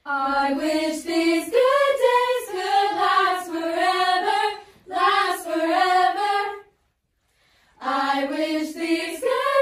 I wish these good days could last forever, last forever. I wish these good